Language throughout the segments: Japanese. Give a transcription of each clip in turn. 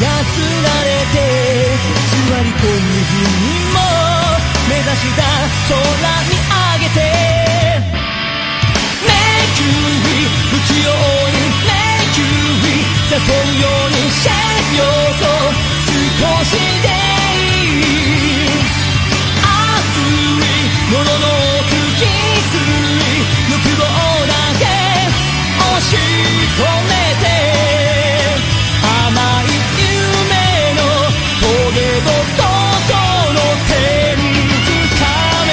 られて座り込む日も目指した空見上げて迷宮に不器用に迷宮に誘うようにシェイク要素少しでいい熱いものの奥きつい欲望だけ押し込めて甘い夢の棘ごとその手につかめ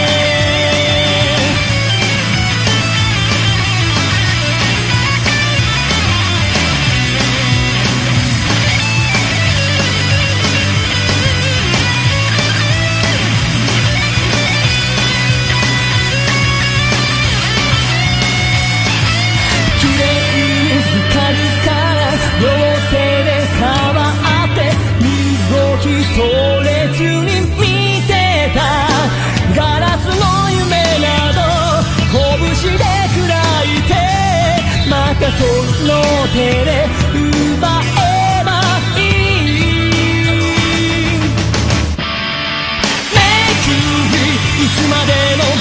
綺麗に光るから両手で触って身動き取れずに見てたガラスの夢など拳で砕いてまたその手で奪えばいい迷宮にいつまでも